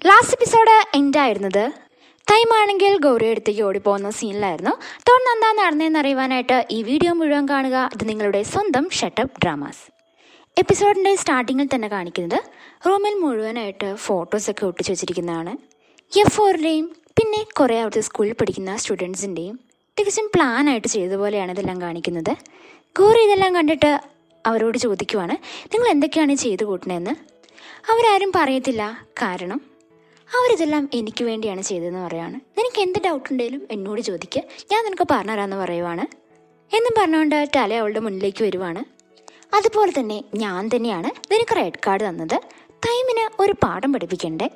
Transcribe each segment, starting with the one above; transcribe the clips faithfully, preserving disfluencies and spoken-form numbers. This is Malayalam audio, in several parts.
ലാസ്റ്റ് എപ്പിസോഡ് എൻഡ് ആയിരുന്നത് ടൈമാണെങ്കിൽ ഗൗരി അടുത്തേക്ക് ഓടിപ്പോകുന്ന സീനിലായിരുന്നു. തുടർന്ന് എന്താ നടന്നതെന്ന് അറിയുവാനായിട്ട് ഈ വീഡിയോ മുഴുവൻ കാണുക. ഇത് നിങ്ങളുടെ സ്വന്തം ഷട്ടപ്പ് ഡ്രാമാസ്. എപ്പിസോഡിൻ്റെ സ്റ്റാർട്ടിങ്ങിൽ തന്നെ കാണിക്കുന്നത് റൂമിൽ മുഴുവനായിട്ട് ഫോട്ടോസൊക്കെ ഒട്ടിച്ച് വെച്ചിരിക്കുന്നതാണ്. എഫ് ഫോറിൻ്റെയും പിന്നെ കുറേ അവിടുത്തെ സ്കൂളിൽ പഠിക്കുന്ന സ്റ്റുഡൻസിൻ്റെയും തികച്ചും പ്ലാനായിട്ട് ചെയ്തതുപോലെയാണ് ഇതെല്ലാം കാണിക്കുന്നത്. ഗൗരി ഇതെല്ലാം കണ്ടിട്ട് അവരോട് ചോദിക്കുവാണ്, നിങ്ങൾ എന്തൊക്കെയാണ് ചെയ്ത് കൂട്ടണതെന്ന്. അവരാരും പറയത്തില്ല, കാരണം അവരിതെല്ലാം എനിക്ക് വേണ്ടിയാണ് ചെയ്തതെന്ന് പറയുവാണ്. നിനക്ക് എന്ത് ഡൗട്ട് ഉണ്ടെങ്കിലും എന്നോട് ചോദിക്കുക, ഞാൻ നിനക്ക് പറഞ്ഞുതരാമെന്ന് പറയുവാണ്. എന്നും പറഞ്ഞുകൊണ്ട് ടല അവളുടെ മുന്നിലേക്ക് വരുവാണ്. അതുപോലെ തന്നെ ഞാൻ തന്നെയാണ് നിനക്ക് റെഡ് കാർഡ് തന്നത്, ടൈമിന് ഒരു പാഠം പഠിപ്പിക്കണ്ടേ,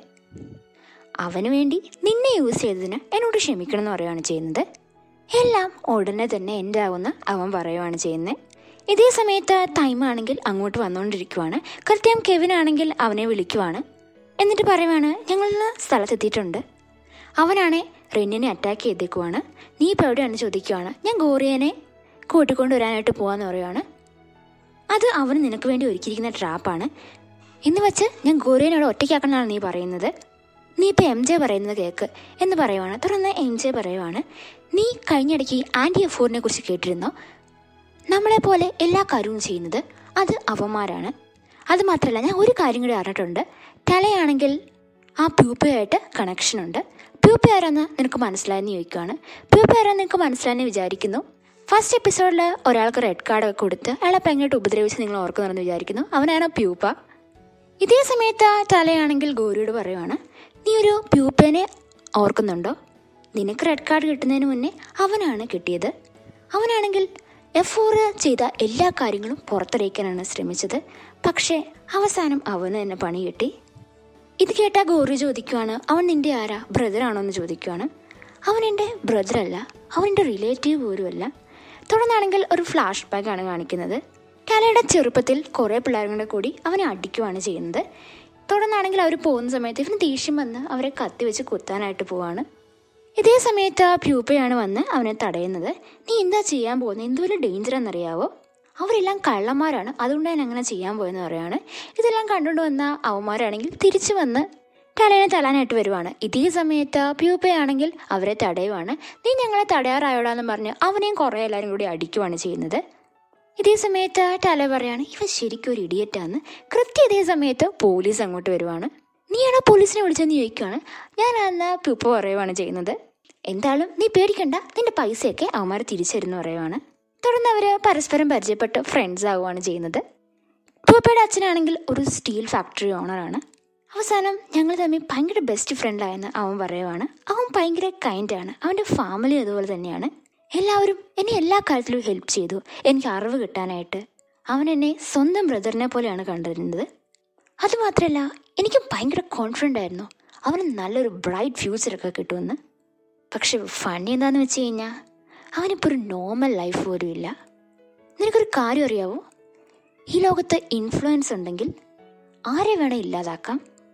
അവന് വേണ്ടി നിന്നെ യൂസ് ചെയ്തതിന് എന്നോട് ക്ഷമിക്കണം എന്ന് പറയുകയാണ് ചെയ്യുന്നത്. എല്ലാം ഉടനെ തന്നെ എൻ്റെ ആവുമെന്ന് അവൻ പറയുവാണ് ചെയ്യുന്നത്. ഇതേ സമയത്ത് ടൈമാണെങ്കിൽ അങ്ങോട്ട് വന്നുകൊണ്ടിരിക്കുവാണ്. കൃത്യം കെവിനാണെങ്കിൽ അവനെ വിളിക്കുവാണ്. എന്നിട്ട് പറയുവാണ്, ഞങ്ങളിന്ന് സ്ഥലത്തെത്തിയിട്ടുണ്ട്. അവനാണെ റെന്നിനെ അറ്റാക്ക് ചെയ്തേക്കുവാണ്. നീ ഇപ്പോൾ എവിടെയാണെന്ന് ചോദിക്കുവാണ്. ഞാൻ ഗോറിയനെ കൂട്ടിക്കൊണ്ട് വരാനായിട്ട് പോകാമെന്ന് പറയുവാണ്. അത് അവന് നിനക്ക് വേണ്ടി ഒരുക്കിയിരിക്കുന്ന ട്രാപ്പാണ് എന്ന് വെച്ച് ഞാൻ ഗോറിയനെ അവിടെ ഒറ്റയ്ക്കാക്കണമെന്നാണ് നീ പറയുന്നത്. നീ ഇപ്പോൾ എം ജെ പറയുന്നത് കേൾക്ക് എന്ന് പറയുവാണ്. തുടർന്ന് എം ജെ പറയുവാണ്, നീ കഴിഞ്ഞിടയ്ക്ക് ആൻറ്റി എഫോറിനെ കുറിച്ച് കേട്ടിരുന്നോ? നമ്മളെപ്പോലെ എല്ലാ കാര്യവും ചെയ്യുന്നത് അത് അവന്മാരാണ്. അത് മാത്രമല്ല, ഞാൻ ഒരു കാര്യം കൂടി അറിഞ്ഞിട്ടുണ്ട്. ടലയാണെങ്കിൽ ആ പ്യൂപ്പയായിട്ട് കണക്ഷനുണ്ട്. പ്യൂപ്പ ആരാന്ന് നിനക്ക് മനസ്സിലായെന്ന് ചോദിക്കുകയാണ്. പ്യൂപ്പ ആരാന്ന് നിനക്ക് മനസ്സിലായെന്ന് വിചാരിക്കുന്നു. ഫസ്റ്റ് എപ്പിസോഡിൽ ഒരാൾക്ക് റെഡ് കാർഡൊക്കെ കൊടുത്ത് അയാളെ ഭയങ്കരമായിട്ട് ഉപദ്രവിച്ച് നിങ്ങൾ ഓർക്കുന്നുണ്ടെന്ന് വിചാരിക്കുന്നു. അവനാണ് പ്യൂപ്പ. ഇതേ സമയത്ത് ടലയാണെങ്കിൽ ഗൗരിയോട് പറയുവാണ്, നീ ഒരു പ്യൂപ്പേനെ ഓർക്കുന്നുണ്ടോ? നിനക്ക് റെഡ് കാർഡ് കിട്ടുന്നതിന് മുന്നേ അവനാണ് കിട്ടിയത്. അവനാണെങ്കിൽ എഫ് ഫോർ ചെയ്ത എല്ലാ കാര്യങ്ങളും പുറത്തറിയിക്കാനാണ് ശ്രമിച്ചത്. പക്ഷേ അവസാനം അവന് തന്നെ പണി കിട്ടി. ഇത് കേട്ടാൽ ഗൗരി ചോദിക്കുവാണ്, അവൻ നിൻ്റെ ആരാ, ബ്രദറാണോ എന്ന് ചോദിക്കുവാണ്. അവൻ എൻ്റെ ബ്രദറല്ല, അവൻ എൻ്റെ റിലേറ്റീവ് പോലുമല്ല. തുടർന്നാണെങ്കിൽ ഒരു ഫ്ലാഷ് ബാക്കാണ് കാണിക്കുന്നത്. ടലയുടെ ചെറുപ്പത്തിൽ കുറേ പിള്ളേരുടെ കൂടി അവനെ അടിക്കുവാണ് ചെയ്യുന്നത്. തുടർന്നാണെങ്കിൽ അവർ പോകുന്ന സമയത്ത് ഇവന് ദേഷ്യം വന്ന് അവരെ കത്തി വെച്ച് കുത്താനായിട്ട് പോവാണ്. ഇതേ സമയത്ത് പ്യൂപ്പയാണ് വന്ന് അവനെ തടയുന്നത്. നീ എന്താ ചെയ്യാൻ പോകുന്നത്, എന്തുപോലെ ഡേഞ്ചർ എന്നറിയാവോ? അവരെല്ലാം കള്ളന്മാരാണ്, അതുകൊണ്ട് ഞാൻ അങ്ങനെ ചെയ്യാൻ പോയെന്ന് പറയാണ്. ഇതെല്ലാം കണ്ടുകൊണ്ട് വന്ന അവന്മാരാണെങ്കിൽ തിരിച്ചു വന്ന് ടലേനെ തല്ലാനായിട്ട് വരുവാണ്. ഇതേ സമയത്ത് പ്യൂപ്പയാണെങ്കിൽ അവരെ തടയുവാണ്. നീ ഞങ്ങളെ തടയാറായോടാന്ന് പറഞ്ഞ് അവനെയും കുറേ എല്ലാവരും കൂടി അടിക്കുവാണ് ചെയ്യുന്നത്. ഇതേ സമയത്ത് ടല പറയാണ്, ഇവ ശരിക്കും ഒരു ഇഡിയറ്റാന്ന്. കൃത്യം ഇതേ സമയത്ത് പോലീസ് അങ്ങോട്ട് വരുവാണ്. നീയാണോ പോലീസിനെ വിളിച്ചെന്ന് ചോദിക്കുകയാണ്. ഞാനന്ന് പ്യൂപ്പ പറയുവാണ് ചെയ്യുന്നത്. എന്തായാലും നീ പേടിക്കണ്ട, നിന്റെ പൈസയൊക്കെ അവന്മാർ തിരിച്ചെരുന്ന് പറയുവാണ്. തുടർന്ന് അവർ പരസ്പരം പരിചയപ്പെട്ട് ഫ്രണ്ട്സ് ആവുകയാണ് ചെയ്യുന്നത്. പ്യൂപ്പയുടെ അച്ഛനാണെങ്കിൽ ഒരു സ്റ്റീൽ ഫാക്ടറി ഓണറാണ്. അവസാനം ഞങ്ങൾ തമ്മിൽ ഭയങ്കര ബെസ്റ്റ് ഫ്രണ്ടായെന്ന് അവൻ പറയുവാണ്. അവൻ ഭയങ്കര കൈൻഡാണ്, അവൻ്റെ ഫാമിലി അതുപോലെ തന്നെയാണ്. എല്ലാവരും എന്നെ എല്ലാ കാര്യത്തിലും ഹെൽപ്പ് ചെയ്തു, എനിക്ക് അറിവ് കിട്ടാനായിട്ട്. അവൻ എന്നെ സ്വന്തം ബ്രദറിനെ പോലെയാണ് കണ്ടിരുന്നത്. അതുമാത്രമല്ല, എനിക്ക് ഭയങ്കര കോൺഫിഡൻ്റ് ആയിരുന്നു അവന് നല്ലൊരു ബ്രൈറ്റ് ഫ്യൂച്ചറൊക്കെ കിട്ടുമെന്ന്. പക്ഷെ ഫണ്ണി എന്താണെന്ന് വെച്ച് കഴിഞ്ഞാൽ അവനിപ്പോൾ ഒരു നോർമൽ ലൈഫ് പോലും ഇല്ല. നിനക്കൊരു കാര്യം അറിയാവോ? ഈ ലോകത്ത് ഇൻഫ്ലുവൻസ് ഉണ്ടെങ്കിൽ ആരെ വേണേൽ ഇല്ലാതാക്കാം.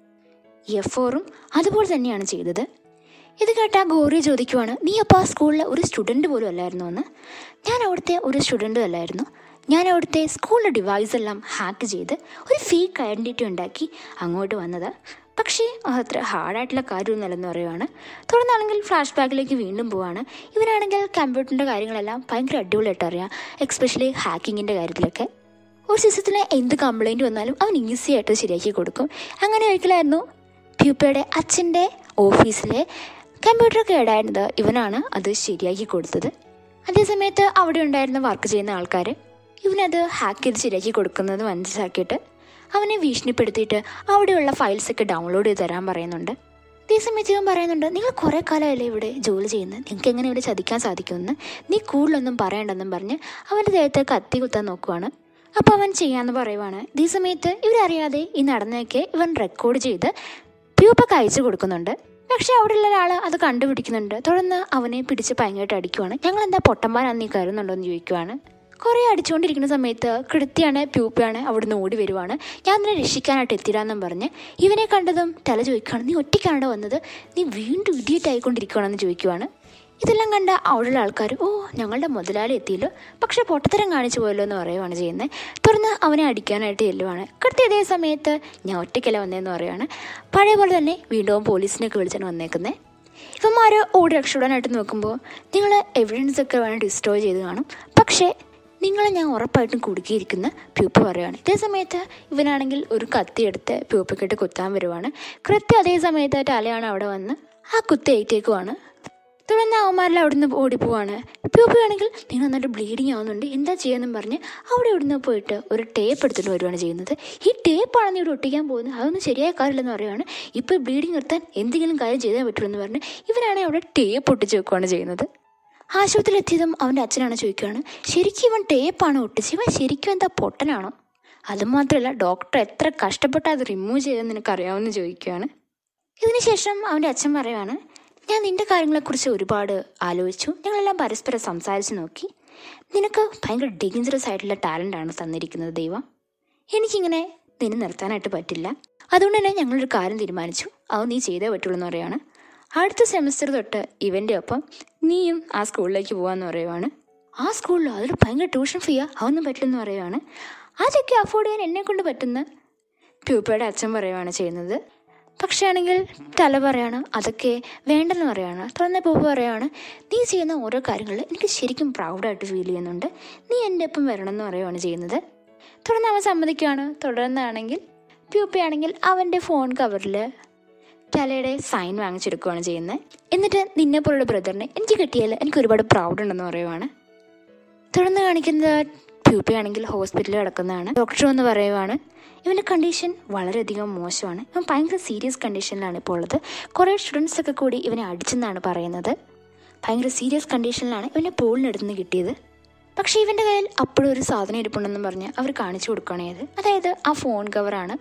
എഫ് ഫോറും അതുപോലെ തന്നെയാണ് ചെയ്തത്. ഇത് കേട്ടാൽ ഗൗരി ചോദിക്കുവാണ്, നീ അപ്പോൾ ആ സ്കൂളിലെ ഒരു സ്റ്റുഡൻറ്റ് പോലും അല്ലായിരുന്നു എന്ന്. ഞാൻ അവിടുത്തെ ഒരു സ്റ്റുഡൻറ്റും അല്ലായിരുന്നു. ഞാൻ അവിടുത്തെ സ്കൂളിലെ ഡിവൈസ് എല്ലാം ഹാക്ക് ചെയ്ത് ഒരു ഫേക്ക് ഐഡൻറ്റിറ്റി ഉണ്ടാക്കി അങ്ങോട്ട് വന്നത്. പക്ഷേ അത്ര ഹാർഡായിട്ടുള്ള കാര്യമൊന്നുമല്ലെന്ന് പറയുവാണ്. തുടർന്നാണെങ്കിൽ ഫ്ലാഷ് ബാക്കിലേക്ക് വീണ്ടും പോവാണ്. ഇവനാണെങ്കിൽ കമ്പ്യൂട്ടറിൻ്റെ കാര്യങ്ങളെല്ലാം ഭയങ്കര അടിപൊളിയായിട്ട് അറിയാം, എക്സ്പെഷ്യലി ഹാക്കിങ്ങിൻ്റെ കാര്യത്തിലൊക്കെ. ഒരു സിസ്റ്റത്തിന് എന്ത് കംപ്ലൈൻറ്റ് വന്നാലും അവൻ ഈസി ആയിട്ട് ശരിയാക്കി കൊടുക്കും. അങ്ങനെ ഒരിക്കലായിരുന്നു പ്യൂപ്പയുടെ അച്ഛൻ്റെ ഓഫീസിലെ കമ്പ്യൂട്ടർ കേടായിരുന്നത്. ഇവനാണ് അത് ശരിയാക്കി കൊടുത്തത്. അതേസമയത്ത് അവിടെ ഉണ്ടായിരുന്ന വർക്ക് ചെയ്യുന്ന ആൾക്കാർ ഇവനത് ഹാക്ക് ചെയ്ത് ശരിയാക്കി കൊടുക്കുന്നത് മനസ്സിലാക്കിയിട്ട് അവനെ ഭീഷണിപ്പെടുത്തിയിട്ട് അവിടെയുള്ള ഫയൽസൊക്കെ ഡൗൺലോഡ് ചെയ്ത് തരാൻ പറയുന്നുണ്ട്. അതേ സമയത്ത് ഇവൻ പറയുന്നുണ്ട്, നിങ്ങൾ കുറേ കാലമല്ലേ ഇവിടെ ജോലി ചെയ്യുന്നത്, നിങ്ങൾക്ക് എങ്ങനെ ഇവിടെ ചതിക്കാൻ സാധിക്കുമെന്ന്, നീ കൂടുതലൊന്നും പറയണ്ടെന്നും പറഞ്ഞ് അവൻ്റെ ദേഹത്ത് കത്തി കുത്താൻ നോക്കുവാണ്. അപ്പോൾ അവൻ ചെയ്യാമെന്ന് പറയുവാണ്. ഇതേ സമയത്ത് ഇവരറിയാതെ ഈ നടന്നതൊക്കെ ഇവൻ റെക്കോർഡ് ചെയ്ത് പ്യൂപ്പക്ക് അയച്ചു കൊടുക്കുന്നുണ്ട്. പക്ഷെ അവിടെയുള്ള ഒരാൾ അത് കണ്ടുപിടിക്കുന്നുണ്ട്. തുടർന്ന് അവനെ പിടിച്ച് ഭയങ്കരമായിട്ട് അടിക്കുവാണ്. ഞങ്ങൾ എന്താ പൊട്ടന്മാരാന്ന് നീ കരുതുന്നുണ്ടോ എന്ന് ചോദിക്കുവാണ്. കുറേ അടിച്ചുകൊണ്ടിരിക്കുന്ന സമയത്ത് കൃത്യമാണ് പ്യൂപ്പയാണ് അവിടുന്ന് ഓടി വരുവാണ്. ഞാൻ നിന്നെ രക്ഷിക്കാനായിട്ട് എത്തിരാന്നും പറഞ്ഞ് ഇവനെ കണ്ടതും തല ചോദിക്കുകയാണ്, നീ ഒറ്റയ്ക്കാണോ വന്നത്, നീ വീണ്ടും ഇഡിയറ്റ് ആയിക്കൊണ്ടിരിക്കുകയാണെന്ന് ചോദിക്കുവാണ്. ഇതെല്ലാം കണ്ട അവിടെയുള്ള ആൾക്കാർ ഓ ഞങ്ങളുടെ മുതലാളി എത്തിയല്ലോ, പക്ഷെ പൊട്ടത്തരം കാണിച്ചു പോയല്ലോ എന്ന് പറയുവാണ് ചെയ്യുന്നത്. തുടർന്ന് അവനെ അടിക്കാനായിട്ട് ചെല്ലുവാണ്. കൃത്യ ഇതേ സമയത്ത് ഞാൻ ഒറ്റയ്ക്കല്ല വന്നതെന്ന് പറയുവാണ്. പഴയ പോലെ തന്നെ വീണ്ടും പോലീസിനെയൊക്കെ വിളിച്ചാണ് വന്നേക്കുന്നത്. ഇവന്മാർ ഓടി രക്ഷപ്പെടാനായിട്ട് നോക്കുമ്പോൾ നിങ്ങൾ എവിഡൻസ് ഒക്കെ വേണം ഡിസ്ട്രോയ് ചെയ്ത് കാണും, പക്ഷേ നിങ്ങളെ ഞാൻ ഉറപ്പായിട്ടും കുടുക്കിയിരിക്കുന്ന പ്യൂപ്പ് പറയുകയാണ്. ഇതേ സമയത്ത് ഇവനാണെങ്കിൽ ഒരു കത്തിയെടുത്ത് പ്യൂപ്പയ്ക്കിട്ട് കുത്താൻ വരുവാണ്. കൃത്യം അതേ സമയത്ത് ടാലയാണ് അവിടെ വന്ന് ആ കുത്തി ഏറ്റേക്കുവാണ്. തുടർന്ന് അവന്മാരെല്ലാം അവിടെ നിന്ന് ഓടിപ്പോവാണ്. പ്യൂപ്പി ആണെങ്കിൽ നിങ്ങൾ നന്നായിട്ട് ബ്ലീഡിങ് ആവുന്നുണ്ട്, എന്താ ചെയ്യാന്നും പറഞ്ഞ് അവിടെ ഇവിടെ നിന്ന് പോയിട്ട് ഒരു ടേപ്പ് എടുത്തിട്ട് വരുവാണ് ചെയ്യുന്നത്. ഈ ടേപ്പാണെന്ന് ഇവിടെ ഒട്ടിക്കാൻ പോകുന്നത്, അതൊന്നും ശരിയായ കാര്യമില്ലെന്ന് പറയുവാണ്. ഇപ്പോൾ ബ്ലീഡിങ് നിർത്താൻ എന്തെങ്കിലും കാര്യം ചെയ്തേ പറ്റുള്ളൂ എന്ന് പറഞ്ഞ് ഇവനാണെങ്കിൽ അവിടെ ടേപ്പ് ഒട്ടിച്ച് വെക്കുകയാണ് ചെയ്യുന്നത്. ആശുപത്രിയിൽ എത്തിയതും അവൻ്റെ അച്ഛനാണ് ചോദിക്കുകയാണ്, ശരിക്കും ഇവൻ ടേപ്പാണോ ഒട്ടിച്ച്, ഇവൻ ശരിക്കും എന്താ പൊട്ടനാണോ? അതുമാത്രമല്ല ഡോക്ടർ എത്ര കഷ്ടപ്പെട്ട് അത് റിമൂവ് ചെയ്തെന്ന് നിനക്കറിയാമെന്ന് ചോദിക്കുകയാണ്. ഇതിനുശേഷം അവൻ്റെ അച്ഛൻ പറയുവാണ്, ഞാൻ നിൻ്റെ കാര്യങ്ങളെക്കുറിച്ച് ഒരുപാട് ആലോചിച്ചു, ഞങ്ങളെല്ലാം പരസ്പരം സംസാരിച്ച് നോക്കി. നിനക്ക് ഭയങ്കര ഡേഞ്ചറസ് ആയിട്ടുള്ള ടാലൻ്റാണ് തന്നിരിക്കുന്നത് ദൈവം. എനിക്കിങ്ങനെ നിന്നെ നിർത്താനായിട്ട് പറ്റില്ല. അതുകൊണ്ട് തന്നെ ഞങ്ങളൊരു കാര്യം തീരുമാനിച്ചു, അത് നീ ചെയ്തേ പറ്റുള്ളൂ എന്ന് പറയുവാണ്. അടുത്ത സെമിസ്റ്റർ തൊട്ട് ഇവൻ്റെ ഒപ്പം നീയും ആ സ്കൂളിലേക്ക് പോകാമെന്ന് പറയുവാണ്. ആ സ്കൂളിലോ അതൊരു ഭയങ്കര ട്യൂഷൻ ഫീയാ, അതൊന്നും പറ്റില്ലെന്ന് പറയുവാണ്. അതൊക്കെ അഫോർഡ് ചെയ്യാൻ എന്നെ കൊണ്ട് പറ്റുന്ന പ്യൂപ്പയുടെ അച്ഛൻ പറയുവാണ് ചെയ്യുന്നത്. പക്ഷേ ആണെങ്കിൽ തല പറയാണ് അതൊക്കെ വേണ്ടെന്ന് പറയുകയാണ്. തുടർന്ന് പൂപ്പ് പറയുകയാണ്, നീ ചെയ്യുന്ന ഓരോ കാര്യങ്ങളിൽ എനിക്ക് ശരിക്കും പ്രൗഡായിട്ട് ഫീൽ ചെയ്യുന്നുണ്ട്, നീ എൻ്റെ ഒപ്പം വരണം എന്ന് പറയുകയാണ് ചെയ്യുന്നത്. തുടർന്ന് അവൻ സമ്മതിക്കുകയാണ്. തുടർന്നാണെങ്കിൽ പ്യൂപ്പയാണെങ്കിൽ അവൻ്റെ ഫോൺ കവറിൽ തലയുടെ സൈൻ വാങ്ങിച്ചെടുക്കുകയാണ് ചെയ്യുന്നത്. എന്നിട്ട് നിന്നെ പോലുള്ള ബ്രദറിനെ എനിക്ക് കിട്ടിയാൽ എനിക്ക് ഒരുപാട് പ്രൗഡ് ഉണ്ടെന്ന് പറയുവാണ്. തുടർന്ന് കാണിക്കുന്നത് പ്യൂപ്പയാണെങ്കിൽ ഹോസ്പിറ്റലിൽ കിടക്കുന്നതാണ്. ഡോക്ടർ എന്ന് പറയുവാണ്, ഇവൻ്റെ കണ്ടീഷൻ വളരെയധികം മോശമാണ്, ഇവൻ ഭയങ്കര സീരിയസ് കണ്ടീഷനിലാണ് ഇപ്പോൾ ഉള്ളത്. കുറേ സ്റ്റുഡൻസൊക്കെ കൂടി ഇവനെ അടിച്ചെന്നാണ് പറയുന്നത്. ഭയങ്കര സീരിയസ് കണ്ടീഷനിലാണ് ഇവനെ പോളിനെടുത്ത് കിട്ടിയത്. പക്ഷേ ഇവൻ്റെ കയ്യിൽ അപ്പോഴും ഒരു സാധനം ഇരിപ്പുണ്ടെന്നും പറഞ്ഞ് അവർ കാണിച്ചു കൊടുക്കുകയാണത്. അതായത് ആ ഫോൺ കവറാണ്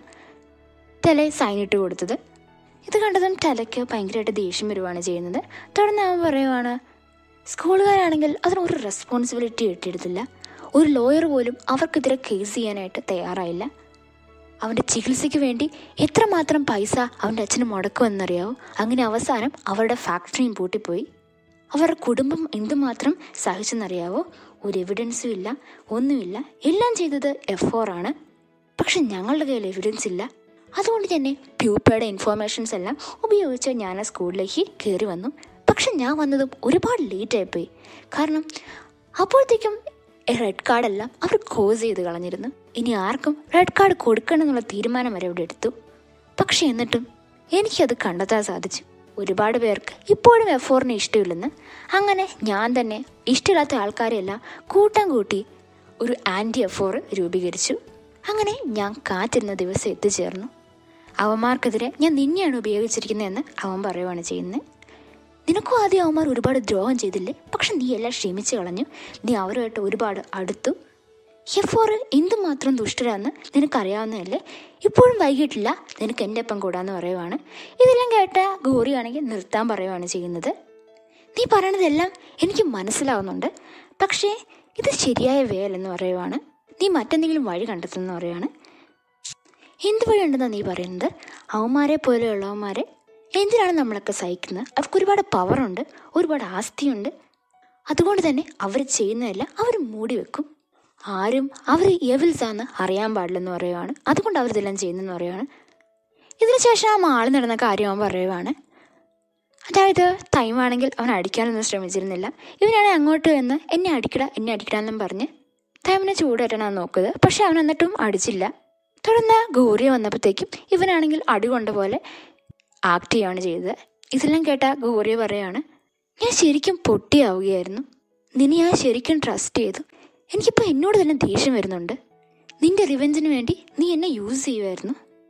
തല സൈനിട്ട് കൊടുത്തത്. ഇത് കണ്ടതും തലയ്ക്ക് ഭയങ്കരമായിട്ട് ദേഷ്യം വരുവാണ് ചെയ്യുന്നത്. തുടർന്ന് അവൻ പറയുവാണ്, സ്കൂളുകാരാണെങ്കിൽ അതിനൊരു റെസ്പോൺസിബിലിറ്റി ഏറ്റെടുത്തില്ല, ഒരു ലോയർ പോലും അവർക്കെതിരെ കേസ് ചെയ്യാനായിട്ട് തയ്യാറായില്ല. അവൻ്റെ ചികിത്സയ്ക്ക് വേണ്ടി എത്രമാത്രം പൈസ അവൻ്റെ അച്ഛന് മുടക്കുമെന്നറിയാവോ? അങ്ങനെ അവസാനം അവരുടെ ഫാക്ടറിയും പൂട്ടിപ്പോയി. അവരുടെ കുടുംബം എന്തുമാത്രം സഹിച്ചെന്നറിയാവോ? ഒരു എവിഡൻസും ഇല്ല, ഒന്നുമില്ല. എല്ലാം ചെയ്തത് എഫ് ഫോർ ആണ്. പക്ഷെ ഞങ്ങളുടെ കയ്യിൽ എവിഡൻസ് ഇല്ല. അതുകൊണ്ട് തന്നെ പ്യൂപ്പയുടെ ഇൻഫോർമേഷൻസ് എല്ലാം ഉപയോഗിച്ച് ഞാൻ ആ സ്കൂളിലേക്ക് കയറി വന്നു. പക്ഷെ ഞാൻ വന്നതും ഒരുപാട് ലേറ്റായിപ്പോയി. കാരണം അപ്പോഴത്തേക്കും റെഡ് കാർഡെല്ലാം അവർ ക്ലോസ് ചെയ്ത് കളഞ്ഞിരുന്നു. ഇനി ആർക്കും റെഡ് കാർഡ് കൊടുക്കണം എന്നുള്ള തീരുമാനം വരെ ഇവിടെ എടുത്തു. പക്ഷെ എന്നിട്ടും എനിക്കത് കണ്ടെത്താൻ സാധിച്ചു. ഒരുപാട് പേർക്ക് ഇപ്പോഴും എഫ് ഫോറിന് ഇഷ്ടമില്ലെന്ന്. അങ്ങനെ ഞാൻ തന്നെ ഇഷ്ടമില്ലാത്ത ആൾക്കാരെയെല്ലാം കൂട്ടം കൂട്ടി ഒരു ആൻറ്റി എഫ് ഫോർ രൂപീകരിച്ചു. അങ്ങനെ ഞാൻ കാത്തിരുന്ന ദിവസം എത്തിച്ചേർന്നു. അവന്മാർക്കെതിരെ ഞാൻ നിന്നെയാണ് ഉപയോഗിച്ചിരിക്കുന്നതെന്ന് അവൻ പറയുവാണ് ചെയ്യുന്നത്. നിനക്കും ആദ്യം അവന്മാർ ഒരുപാട് ദ്രോഹം ചെയ്തില്ലേ, പക്ഷെ നീ എല്ലാം ക്ഷമിച്ച് കളഞ്ഞു. നീ അവരുമായിട്ട് ഒരുപാട് അടുത്തു. എഫ് ഫോർ എന്തുമാത്രം ദുഷ്ടരാന്ന് നിനക്കറിയാവുന്നതല്ലേ. ഇപ്പോഴും വൈകിട്ടില്ല, നിനക്ക് എൻ്റെ ഒപ്പം കൂടാന്ന് പറയുവാണ്. ഇതെല്ലാം കേട്ട ഗോറിയാണെങ്കിൽ നിർത്താൻ പറയുവാണ് ചെയ്യുന്നത്. നീ പറയണതെല്ലാം എനിക്ക് മനസ്സിലാവുന്നുണ്ട്, പക്ഷേ ഇത് ശരിയായ വേലെന്ന് പറയുവാണ്. നീ മറ്റെന്തെങ്കിലും വഴി കണ്ടെത്തുമെന്ന് പറയുവാണ്. എന്ത് വഴി ഉണ്ടെന്നാണ് നീ പറയുന്നത്? അവന്മാരെ പോലെയുള്ളവന്മാരെ എന്തിനാണ് നമ്മളൊക്കെ സഹിക്കുന്നത്? അവർക്ക് ഒരുപാട് പവറുണ്ട്, ഒരുപാട് ആസ്തിയുണ്ട്. അതുകൊണ്ട് തന്നെ അവർ ചെയ്യുന്നതെല്ലാം അവർ മൂടി വെക്കും. ആരും അവർ എവിൽസാന്ന് അറിയാൻ പാടില്ലെന്ന് പറയുവാണ്. അതുകൊണ്ട് അവരിതെല്ലാം ചെയ്യുന്നതെന്ന് പറയുവാണ്. ഇതിനുശേഷം ആ മാളി നടന്ന കാര്യം അവൻ പറയുവാണ്. അതായത് ടൈമാണെങ്കിൽ അവൻ അടിക്കാനൊന്നും ശ്രമിച്ചിരുന്നില്ല. ഇവനാണെങ്കിൽ അങ്ങോട്ട് എന്ന് എന്നെ അടിക്കട എന്നെ അടിക്കടാന്നും പറഞ്ഞ് ടൈമിനെ ചൂടേറ്റാനാണ് നോക്കുന്നത്. പക്ഷെ അവൻ എന്നിട്ടും അടിച്ചില്ല. തുടർന്ന് ഗോറിയ വന്നപ്പോഴത്തേക്കും ഇവനാണെങ്കിൽ അടി കൊണ്ട പോലെ ആക്ട് ചെയ്യുകയാണ് ചെയ്തത്. ഇതെല്ലാം കേട്ട ഗോറിയ പറയാണ്, ഞാൻ ശരിക്കും പൊട്ടിയാവുകയായിരുന്നു. നിന്നെ ഞാൻ ശരിക്കും ട്രസ്റ്റ് ചെയ്തു. എനിക്കിപ്പോൾ എന്നോട് തന്നെ ദേഷ്യം വരുന്നുണ്ട്. നിന്റെ റിവെഞ്ചിന് വേണ്ടി നീ എന്നെ യൂസ് ചെയ്യുമായിരുന്നു.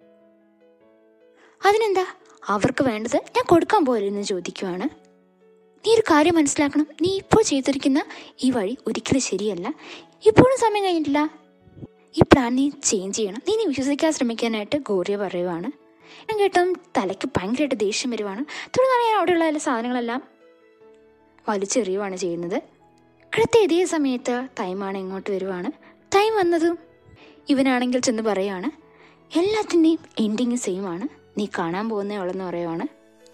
അതിനെന്താ, അവർക്ക് വേണ്ടത് ഞാൻ കൊടുക്കാൻ പോലെന്ന് ചോദിക്കുവാണ്. നീ ഒരു കാര്യം മനസ്സിലാക്കണം, നീ ഇപ്പോൾ ചെയ്തിരിക്കുന്ന ഈ വഴി ഒരിക്കലും ശരിയല്ല. ഇപ്പോഴും സമയം കഴിഞ്ഞിട്ടില്ല. ഈ പ്ലാൻ നീ ചേഞ്ച് ചെയ്യണം. നീ നീ വിശ്വസിക്കാൻ ശ്രമിക്കാനായിട്ട് ഗോറിയ പറയുവാണ്. ഞാൻ കേട്ടും തലയ്ക്ക് ഭയങ്കരമായിട്ട് ദേഷ്യം വരുവാണ്. തുടർന്നാണ് ഞാൻ അവിടെയുള്ള എല്ലാ സാധനങ്ങളെല്ലാം വലിച്ചെറിയുവാണ് ചെയ്യുന്നത്. കൃത്യ ഇതേ സമയത്ത് ടൈമാണ് ഇങ്ങോട്ട് വരുവാണ്. ടൈം വന്നതും ഇവനാണെങ്കിൽ ചെന്ന് പറയുവാണ്, എല്ലാത്തിൻ്റെയും എൻഡിങ് സെയിം ആണ്, നീ കാണാൻ പോകുന്നേ ഉള്ളെന്ന് പറയുവാണ്.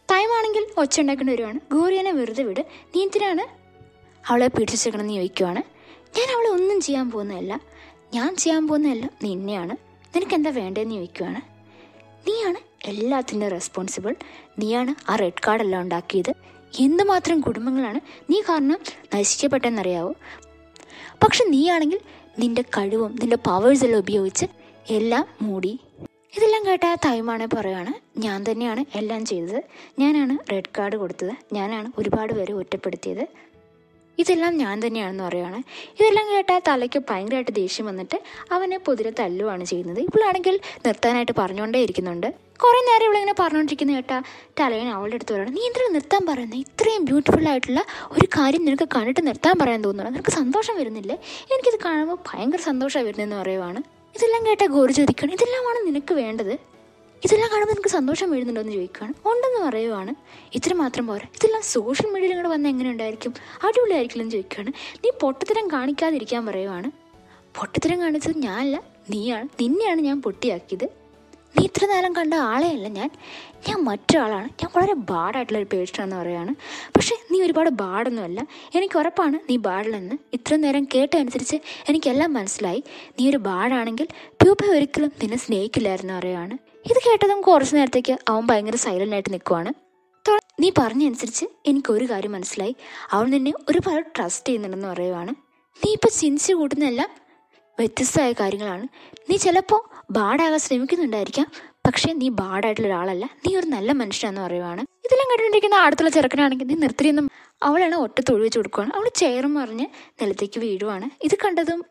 ടൈമാണെങ്കിൽ ഒച്ച ഉണ്ടാക്കേണ്ടി വരുവാണ്. ഗോറിയനെ വെറുതെ വിട്, നീ എന്തിനാണ് അവളെ പിടിച്ചെടുക്കണമെന്ന് ചോദിക്കുവാണ്. ഞാൻ അവളെ ഒന്നും ചെയ്യാൻ പോകുന്നതല്ല, ഞാൻ ചെയ്യാൻ പോകുന്നതല്ല നിന്നെയാണ്, നിനക്കെന്താ വേണ്ടതെന്ന് ചോദിക്കുവാണ്. നീയാണ് എല്ലാത്തിൻ്റെ റെസ്പോൺസിബിൾ, നീയാണ് ആ റെഡ് കാർഡെല്ലാം ഉണ്ടാക്കിയത്. എന്തുമാത്രം കുടുംബങ്ങളാണ് നീ കാരണം നശിക്കപ്പെട്ടെന്നറിയാവോ? പക്ഷെ നീയാണെങ്കിൽ നിന്റെ കഴിവും നിന്റെ പവേഴ്സ് എല്ലാം ഉപയോഗിച്ച് എല്ലാം മൂടി. ഇതെല്ലാം കേട്ട തൈമാണെ പറയുകയാണ്, ഞാൻ തന്നെയാണ് എല്ലാം ചെയ്തത്, ഞാനാണ് റെഡ് കാർഡ് കൊടുത്തത്, ഞാനാണ് ഒരുപാട് പേരെ ഒറ്റപ്പെടുത്തിയത്, ഇതെല്ലാം ഞാൻ തന്നെയാണെന്ന് പറയുകയാണ്. ഇതെല്ലാം കേട്ടാൽ തലയ്ക്ക് ഭയങ്കരമായിട്ട് ദേഷ്യം വന്നിട്ട് അവനെ പൊതിരെ തല്ലുവാണ് ചെയ്യുന്നത്. ഇപ്പോഴാണെങ്കിൽ നിർത്താനായിട്ട് പറഞ്ഞുകൊണ്ടേ ഇരിക്കുന്നുണ്ട്. കുറേ നേരം ഇവളിങ്ങനെ പറഞ്ഞുകൊണ്ടിരിക്കുന്ന കേട്ടാൽ തലയൻ അവളുടെ അടുത്ത് പറയുകയാണ്, നീ എന്തിനാണ് നിർത്താൻ പറയുന്നത്? ഇത്രയും ബ്യൂട്ടിഫുൾ ആയിട്ടുള്ള ഒരു കാര്യം നിനക്ക് കണ്ടിട്ട് നിർത്താൻ പറയാൻ തോന്നുന്നു, നിനക്ക് സന്തോഷം വരുന്നില്ലേ? എനിക്കിത് കാണുമ്പോൾ ഭയങ്കര സന്തോഷമാണ് വരുന്നതെന്ന് പറയുവാണ്. ഇതെല്ലാം കേട്ടാൽ ഗോറി ചോദിക്കുകയാണ്, ഇതെല്ലാമാണ് നിനക്ക് വേണ്ടത്? ഇതെല്ലാം കാണുമ്പോൾ നിനക്ക് സന്തോഷം വരുന്നുണ്ടോ എന്ന് ചോദിക്കുകയാണ്. ഉണ്ടെന്ന് പറയുവാണ്. ഇത്ര മാത്രം പോരാ, ഇതെല്ലാം സോഷ്യൽ മീഡിയയിൽ ഇങ്ങോട്ട് വന്നാൽ എങ്ങനെ ഉണ്ടായിരിക്കും, അടിപൊളിയായിരിക്കില്ല എന്ന് ചോദിക്കുകയാണ്. നീ പൊട്ടത്തരം കാണിക്കാതിരിക്കാൻ പറയുവാണ്. പൊട്ടത്തരം കാണിച്ചത് ഞാനല്ല, നീയാണ്, നിന്നെയാണ് ഞാൻ പൊട്ടിയാക്കിയത്. നീ ഇത്ര നേരം കണ്ട ആളെയല്ല ഞാൻ, ഞാൻ മറ്റൊരാളാണ്, ഞാൻ വളരെ ബാഡായിട്ടുള്ളൊരു പേഴ്സണാണെന്ന് പറയുകയാണ്. പക്ഷേ നീ ഒരുപാട് ബാഡൊന്നുമല്ല, എനിക്ക് ഉറപ്പാണ് നീ ബാഡിലെന്ന്. ഇത്ര നേരം കേട്ടനുസരിച്ച് എനിക്കെല്ലാം മനസ്സിലായി. നീ ഒരു ബാഡാണെങ്കിൽ പ്യൂപ്പ ഒരിക്കലും നിന്നെ സ്നേഹിക്കില്ലായിരുന്നു പറയുകയാണ്. ഇത് കേട്ടതും കുറച്ച് നേരത്തേക്ക് അവൻ ഭയങ്കര സൈലൻ്റ് ആയിട്ട് നിൽക്കുവാണ്. നീ പറഞ്ഞനുസരിച്ച് എനിക്കൊരു കാര്യം മനസ്സിലായി, അവൻ നിന്നെ ഒരുപാട് ട്രസ്റ്റ് ചെയ്യുന്നുണ്ടെന്ന് പറയുവാണ്. നീ ഇപ്പോൾ ചിന്തിച്ച് കൂട്ടുന്നതെല്ലാം വ്യത്യസ്തമായ കാര്യങ്ങളാണ്. നീ ചിലപ്പോൾ ബാഡാകാൻ ശ്രമിക്കുന്നുണ്ടായിരിക്കാം, പക്ഷേ നീ ബാഡായിട്ടുള്ള ഒരാളല്ല, നീ ഒരു നല്ല മനുഷ്യനാണെന്ന് പറയുവാണ്. ഇതെല്ലാം കണ്ടുകൊണ്ടിരിക്കുന്ന അടുത്തുള്ള ചെറുക്കനാണെങ്കിൽ നീ നിർത്തിയൊന്നും അവളാണ് ഒറ്റ തൊഴി വെച്ച് കൊടുക്കുകയാണ്. അവൾ ചെയറും മറിഞ്ഞ് നിലത്തേക്ക് വീഴുവാണ്. ഇത് കണ്ടതും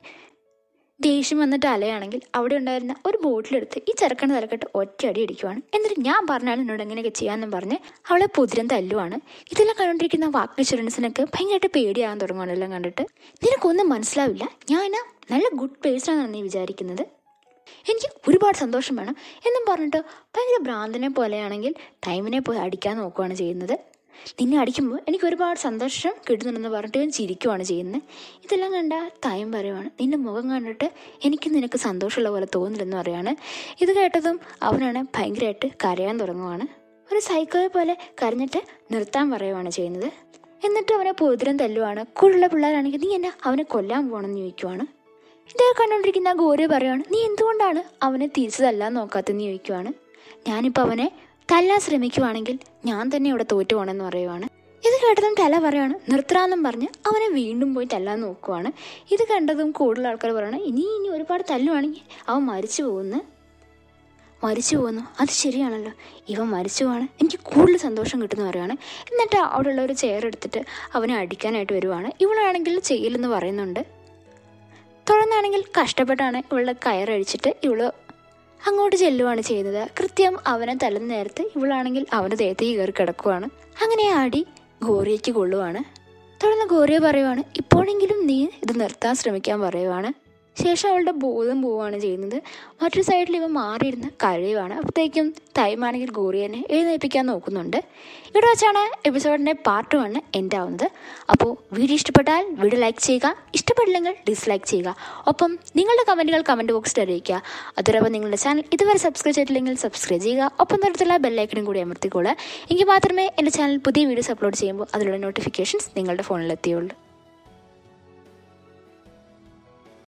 ദേഷ്യം വന്നിട്ട് അലയാണെങ്കിൽ അവിടെ ഉണ്ടായിരുന്ന ഒരു ബോട്ടിലെടുത്ത് ഈ ചെറുക്കൻ്റെ തലക്കെട്ട് ഒറ്റയടി അടിക്കുവാണ്. എന്നിട്ട് ഞാൻ പറഞ്ഞാലും എന്നോട് എങ്ങനെയൊക്കെ ചെയ്യാമെന്നും പറഞ്ഞ് അവളെ പുതിരം തല്ലുവാണ്. ഇതെല്ലാം കണ്ടുകൊണ്ടിരിക്കുന്ന വാക്ക് സ്റ്റുഡൻസിനൊക്കെ ഭയങ്കരമായിട്ട് പേടിയാകാൻ തുടങ്ങുവാണ് എല്ലാം കണ്ടിട്ട്. നിനക്കൊന്നും മനസ്സിലാവില്ല, ഞാൻ നല്ല ഗുഡ് പേഴ്സണാണെന്ന് നീ വിചാരിക്കുന്നത്, എനിക്ക് ഒരുപാട് സന്തോഷം വേണം എന്നും പറഞ്ഞിട്ട് ഭയങ്കര ഭ്രാന്തനെ പോലെയാണെങ്കിൽ ടൈമിനെ പോയി അടിക്കാൻ നോക്കുകയാണ് ചെയ്യുന്നത്. നിന്നെ അടിക്കുമ്പോൾ എനിക്ക് ഒരുപാട് സന്തോഷം കിട്ടുന്നുണ്ടെന്ന് പറഞ്ഞിട്ട് ഞാൻ ചിരിക്കുവാണ് ചെയ്യുന്നത്. ഇതെല്ലാം കണ്ട ടൈം പറയുവാണ്, നിന്റെ മുഖം കണ്ടിട്ട് എനിക്ക് നിനക്ക് സന്തോഷമുള്ള പോലെ തോന്നില്ലെന്ന് പറയുകയാണ്. ഇത് കേട്ടതും അവനാണ് ഭയങ്കരമായിട്ട് കരയാൻ തുടങ്ങുവാണ്. ഒരു സൈക്കോയെ പോലെ കരഞ്ഞിട്ട് നിർത്താൻ പറയുവാണ് ചെയ്യുന്നത്. എന്നിട്ട് അവനെ പൊതിരം തല്ലുവാണ്. കൂടുതലുള്ള പിള്ളേരാണെങ്കിൽ നീ എന്നെ അവനെ കൊല്ലാൻ പോകണമെന്ന് ചോദിക്കുവാണ്. ഇതൊക്കെ കണ്ടുകൊണ്ടിരിക്കുന്ന ഗോരി പറയുവാണ്, നീ എന്തുകൊണ്ടാണ് അവനെ തിരിച്ചു തല്ലാൻ നോക്കാത്തെന്ന് ചോദിക്കുവാണ്. ഞാനിപ്പോൾ അവനെ തല്ലാൻ ശ്രമിക്കുവാണെങ്കിൽ ഞാൻ തന്നെ ഇവിടെ തോറ്റു പോകണമെന്ന് പറയുവാണ്. ഇത് കേട്ടതും തല പറയുവാണ്, നിർത്തറാന്നും പറഞ്ഞ് അവനെ വീണ്ടും പോയി തല്ലാൻ നോക്കുവാണ്. ഇത് കണ്ടതും കൂടുതൽ ആൾക്കാർ പറയുകയാണ്, ഇനി ഇനി ഒരുപാട് തല്ലുവാണെങ്കിൽ അവൻ മരിച്ചു പോകുന്നു മരിച്ചു പോകുന്നു അത് ശരിയാണല്ലോ, ഇവൻ മരിച്ചു പോവാണ്, എനിക്ക് കൂടുതൽ സന്തോഷം കിട്ടുമെന്ന് പറയുവാണ്. എന്നിട്ട് അവിടെയുള്ള ഒരു ചെയർ എടുത്തിട്ട് അവനെ അടിക്കാനായിട്ട് വരുവാണ്. ഇവളാണെങ്കിൽ ചെയ്യില്ലെന്ന് പറയുന്നുണ്ട്. തുടർന്നാണെങ്കിൽ കഷ്ടപ്പെട്ടാണ് ഇവളുടെ കയറഴിച്ചിട്ട് ഇവള് അങ്ങോട്ട് ചെല്ലുവാണ് ചെയ്യുന്നത്. കൃത്യം അവനെ തല്ലുന്ന നേരത്ത് ഇവളാണെങ്കിൽ അവൻ്റെ ദേഹത്തേക്ക് കയറി കിടക്കുവാണ്. അങ്ങനെ ആടി ഗോറിയയ്ക്ക് കൊള്ളുവാണ്. തുടർന്ന് ഗോറിയ പറയുവാണ്, ഇപ്പോഴെങ്കിലും നീ ഇത് നിർത്താൻ ശ്രമിക്കാൻ പറയുവാണ്. ശേഷം അവളുടെ ബോധം പോവുകയാണ് ചെയ്യുന്നത്. മറ്റൊരു സൈഡിൽ ഇവ മാറിയിരുന്ന് കരയുവാണ്. അപ്പോഴത്തേക്കും ടൈമാണെങ്കിൽ ഗോറിയനെ എഴുന്നേൽപ്പിക്കാൻ നോക്കുന്നുണ്ട്. ഇവിടെ വെച്ചാണ് എപ്പിസോഡിൻ്റെ പാർട്ട് വണ്ണ് എൻഡ് ആവുന്നത്. അപ്പോൾ വീഡിയോ ഇഷ്ടപ്പെട്ടാൽ വീഡിയോ ലൈക്ക് ചെയ്യുക, ഇഷ്ടപ്പെട്ടില്ലെങ്കിൽ ഡിസ്ലൈക്ക് ചെയ്യുക. ഒപ്പം നിങ്ങളുടെ കമൻറ്റുകൾ കമൻറ്റ് ബോക്സിൽ അറിയിക്കുക. അതോടൊപ്പം നിങ്ങളുടെ ചാനൽ ഇതുവരെ സബ്സ്ക്രൈബ് ചെയ്തിട്ടില്ലെങ്കിൽ സബ്സ്ക്രൈബ് ചെയ്യുക. ഒപ്പം തരത്തിലുള്ള ബെല്ലൈക്കനും കൂടി അമർത്തിക്കോളുക. എങ്കിൽ മാത്രമേ എൻ്റെ ചാനൽ പുതിയ വീഡിയോസ് അപ്ലോഡ് ചെയ്യുമ്പോൾ അതിലുള്ള നോട്ടിഫിക്കേഷൻസ് നിങ്ങളുടെ ഫോണിലെത്തിയുള്ളൂ.